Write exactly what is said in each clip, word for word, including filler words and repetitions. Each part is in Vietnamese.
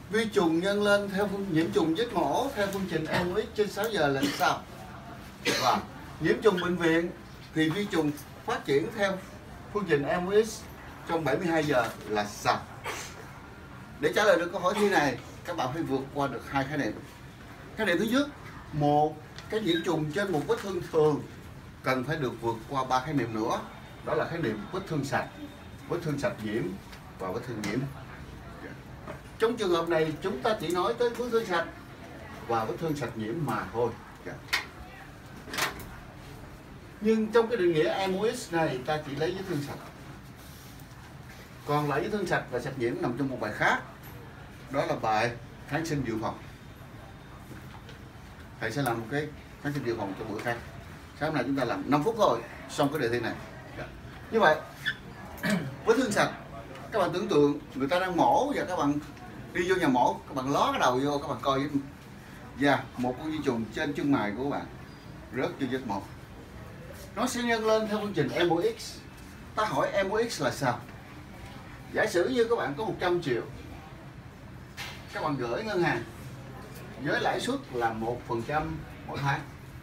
Vi trùng nhân lên theo phương nhiễm trùng giết mổ theo phương trình em o ích trên sáu giờ là sao? Và nhiễm trùng bệnh viện thì vi trùng phát triển theo phương trình em o ích trong bảy mươi hai giờ là sao? Để trả lời được câu hỏi thi này, các bạn phải vượt qua được hai khái niệm. Khái niệm thứ nhất, một cái nhiễm trùng trên một vết thương thường cần phải được vượt qua ba khái niệm nữa. Đó là khái niệm vết thương sạch, vết thương sạch nhiễm và vết thương nhiễm. Trong trường hợp này chúng ta chỉ nói tới vết thương sạch và vết thương sạch nhiễm mà thôi. Nhưng trong cái định nghĩa em o ích này ta chỉ lấy vết thương sạch. Còn lại vết thương sạch và sạch nhiễm nằm trong một bài khác. Đó là bài kháng sinh dự phòng. Thầy sẽ làm một cái kháng sinh dự phòng cho bữa khác. Sáng nay chúng ta làm năm phút thôi, xong cái đề thi này. Như vậy, vết thương sạch, các bạn tưởng tượng người ta đang mổ và các bạn đi vô nhà mổ, các bạn ló cái đầu vô, các bạn coi với và một con vi trùng trên chân mày của các bạn rớt vô vết mổ. Nó sẽ nhân lên theo phương trình em o ích. Ta hỏi em o ích là sao? Giả sử như các bạn có một trăm triệu, các bạn gửi ngân hàng với lãi suất là một phần trăm mỗi tháng.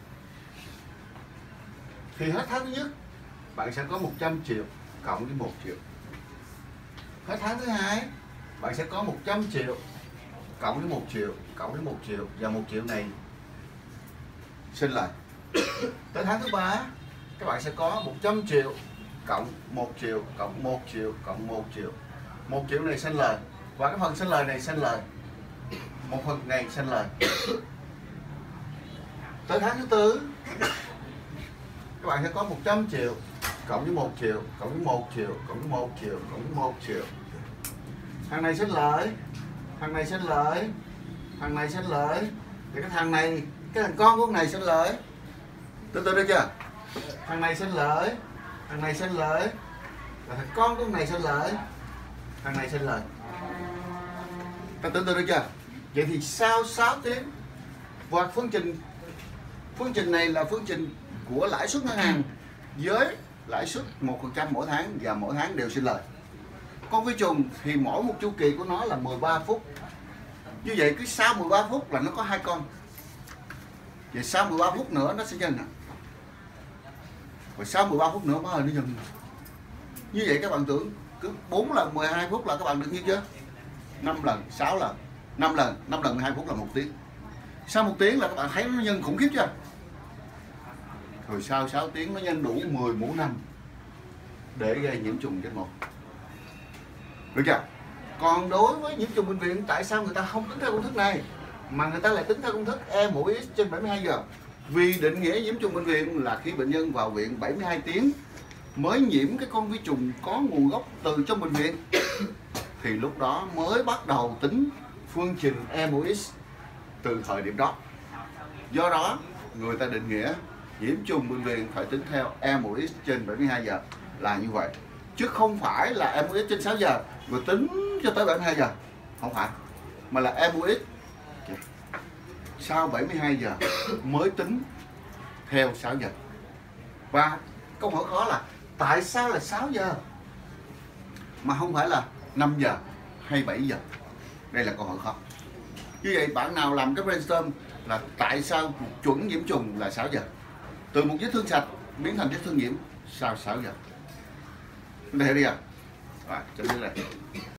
Thì hết tháng thứ nhất bạn sẽ có một trăm triệu cộng với một triệu. Hết tháng thứ hai bạn sẽ có một trăm triệu cộng với một triệu cộng với một triệu và một triệu này sinh lời. Tới tháng thứ ba các bạn sẽ có một trăm triệu cộng một triệu cộng một triệu cộng một triệu. một triệu này sinh lời và cái phần sinh lời này sinh lời. Một phần này sinh lời. Tới tháng thứ tư các bạn sẽ có một trăm triệu cộng với một triệu cộng với một triệu cộng với một triệu cộng với một triệu. Thằng này sinh lợi, thằng này sinh lợi, thằng này sinh lợi, thì cái thằng này, cái thằng con của con này sinh lợi. Từ từ được chưa? Thằng này sinh lợi, thằng này sinh lợi, và thằng con của con này sinh lợi, thằng này sinh lợi. Ta từ từ được chưa? Vậy thì sau sáu tiếng, và phương trình phương trình này là phương trình của lãi suất ngân hàng với lãi suất một phần trăm mỗi tháng và mỗi tháng đều sinh lời. Con vi trùng thì mỗi một chu kỳ của nó là mười ba phút. Như vậy cứ sau mười ba phút là nó có hai con. Vậy sau mười ba phút nữa nó sẽ nhân nè. Và sau mười ba phút nữa mới nó nhân. Như vậy các bạn tưởng cứ bốn lần mười hai phút là các bạn được nhiêu chưa? năm lần, sáu lần, năm lần, năm lần mười hai phút là một tiếng. Sau một tiếng là các bạn thấy nó nhân khủng khiếp chưa? Rồi sau sáu tiếng nó nhân đủ mười mũ năm để gây nhiễm trùng trên một. Được chưa? Còn đối với nhiễm trùng bệnh viện, tại sao người ta không tính theo công thức này mà người ta lại tính theo công thức em o ích trên bảy mươi hai giờ? Vì định nghĩa nhiễm trùng bệnh viện là khi bệnh nhân vào viện bảy mươi hai tiếng mới nhiễm cái con vi trùng có nguồn gốc từ trong bệnh viện thì lúc đó mới bắt đầu tính phương trình em o ích từ thời điểm đó. Do đó người ta định nghĩa nhiễm trùng bệnh viện phải tính theo em o ích trên bảy mươi hai giờ là như vậy, chứ không phải là em o ích trên sáu giờ rồi tính cho tới bảy mươi hai giờ, không phải, mà là em o ích sau bảy mươi hai giờ mới tính theo sáu giờ. Và câu hỏi khó là tại sao là sáu giờ mà không phải là năm giờ hay bảy giờ? Đây là câu hỏi khó. Như vậy bạn nào làm cái brainstorm là tại sao chuẩn nhiễm trùng là sáu giờ, từ một vết thương sạch biến thành vết thương nhiễm sau sáu giờ. Chúng ta hiểu đi à? Rồi, chấm dứt đây.